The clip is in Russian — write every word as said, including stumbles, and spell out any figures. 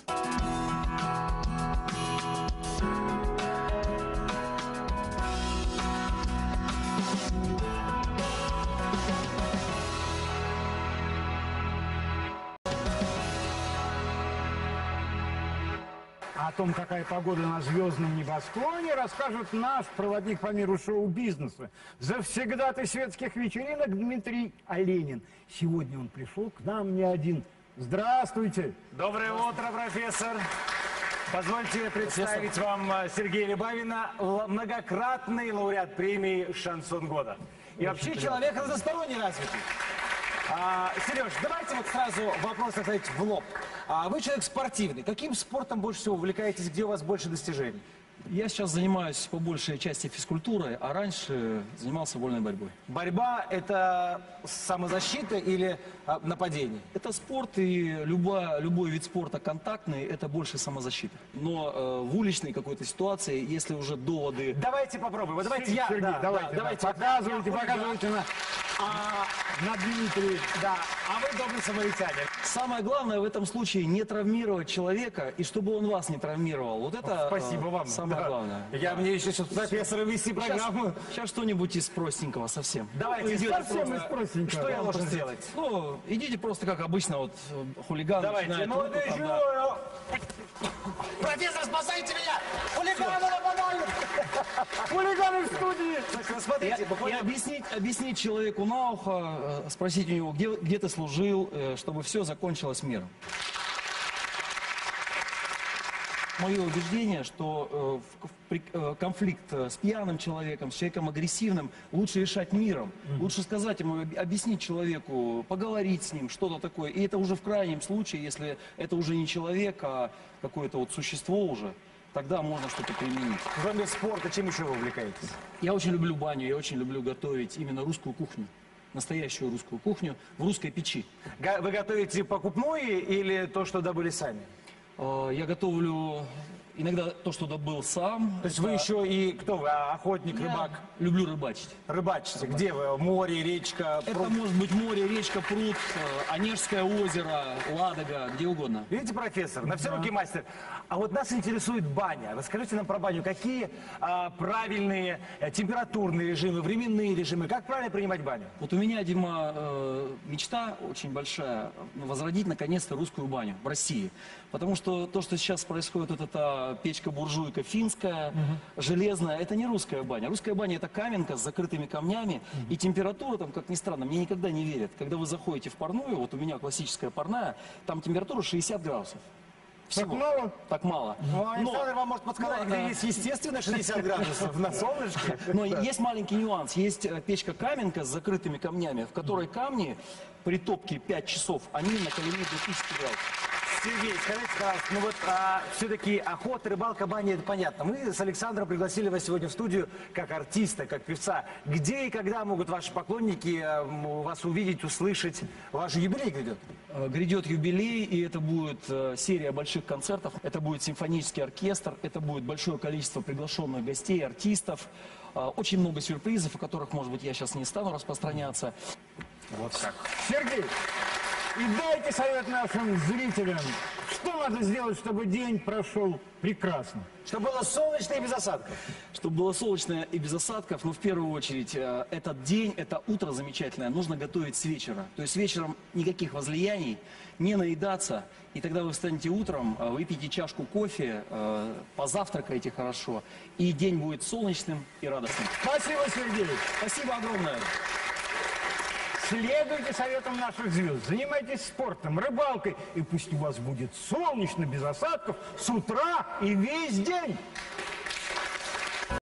О том, какая погода на звездном небосклоне, расскажет наш проводник по миру шоу-бизнеса, завсегдатый светских вечеринок Дмитрий Оленин. Сегодня он пришел к нам не один. Здравствуйте! Доброе утро, профессор! Позвольте представить вам Сергея Либавина, многократный лауреат премии «Шансон года». И вообще человек разносторонне развитый. А, Сереж, давайте вот сразу вопрос ответить в лоб. А вы человек спортивный. Каким спортом больше всего увлекаетесь? Где у вас больше достижений? Я сейчас занимаюсь по большей части физкультурой, а раньше занимался вольной борьбой. Борьба – это самозащита или а, нападение? Это спорт, и любой, любой вид спорта контактный – это больше самозащита. Но э, в уличной какой-то ситуации, если уже доводы… Давайте попробуем. Вот давайте я… Сергей, да, давайте, да, да, давайте. показывайте, Я показывайте на, А, на Дмитрия. да, а вы добрый самаритянин. Самое главное в этом случае не травмировать человека, и чтобы он вас не травмировал. Вот это Спасибо э, вам. самое Да. главное. Я мне еще сейчас профессора вести программу. Сейчас, сейчас что-нибудь из простенького совсем. Давайте, Идете совсем просто- из простенького. Что я должен сделать? Ну, идите просто как обычно, вот э, хулиган Давайте, начинает ну руку да там, еще. да. Профессор, спасайте меня! Хулиганы нападают! Хулиганы в студии! Значит, вы И, смотрите, и буквально... объяснить, объяснить человеку на ухо, э, спросить у него, где, где ты служил, э, чтобы все закончилось миром. Мое убеждение, что э, в, в, при- э, конфликт э, с пьяным человеком, с человеком агрессивным лучше решать миром. Mm-hmm. Лучше сказать ему, об- объяснить человеку, поговорить с ним, что-то такое. И это уже в крайнем случае, если это уже не человек, а какое-то вот существо уже, тогда можно что-то применить. Кроме спорта, чем еще вы увлекаетесь? Я очень люблю баню, я очень люблю готовить именно русскую кухню. Настоящую русскую кухню в русской печи. Га- Вы готовите покупное или то, что добыли сами? Э, Я готовлю иногда то, что добыл сам. То есть вы еще и кто вы? А, Охотник, Я рыбак? люблю рыбачить. Рыбачите. Где вы? Море, речка, Это пруд? может быть море, речка, пруд, э, Онежское озеро, Ладога, где угодно. Видите, профессор, на все руки мастер. А вот нас интересует баня. Расскажите нам про баню. Какие а, правильные э, температурные режимы, временные режимы? Как правильно принимать баню? Вот у меня, Дима, э, мечта очень большая, ну, возродить наконец-то русскую баню в России. Потому что то, что сейчас происходит, вот эта печка-буржуйка финская, угу. железная, это не русская баня. Русская баня – это каменка с закрытыми камнями, угу. и температура там, как ни странно, мне никогда не верят. Когда вы заходите в парную, вот у меня классическая парная, там температура шестьдесят градусов. Так Всего. мало? Так мало. Ну, Александр вам может подсказать, но, где э, есть естественно шестьдесят градусов на солнышке. Но есть маленький нюанс. Есть э, печка-каменка с закрытыми камнями, в которой камни при топке пять часов, они накалены до тысячи градусов. Сергей, скажите, пожалуйста, ну вот а, все-таки охота, рыбалка, баня, это понятно. Мы с Александром пригласили вас сегодня в студию как артиста, как певца. Где и когда могут ваши поклонники а, м, вас увидеть, услышать? Ваш юбилей грядет? Э, Грядет юбилей, и это будет э, серия больших концертов. Это будет симфонический оркестр, это будет большое количество приглашенных гостей, артистов. Э, Очень много сюрпризов, о которых, может быть, я сейчас не стану распространяться. Вот так. Сергей, и дайте совет нашим зрителям, что надо сделать, чтобы день прошел прекрасно. Чтобы было солнечно и без осадков. Чтобы было солнечно и без осадков, но в первую очередь э, этот день, это утро замечательное, нужно готовить с вечера. То есть вечером никаких возлияний, не наедаться, и тогда вы встанете утром, э, выпьете чашку кофе, э, позавтракаете хорошо, и день будет солнечным и радостным. Спасибо, Сергей. Спасибо огромное. Следуйте советам наших звезд, занимайтесь спортом, рыбалкой, и пусть у вас будет солнечно, без осадков, с утра и весь день.